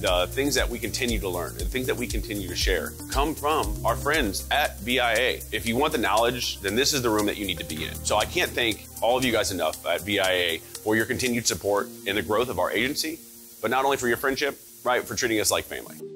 the things that we continue to learn, and things that we continue to share come from our friends at VIA. If you want the knowledge, then this is the room that you need to be in. So I can't thank all of you guys enough at VIA for your continued support in the growth of our agency, but not only for your friendship, right, for treating us like family.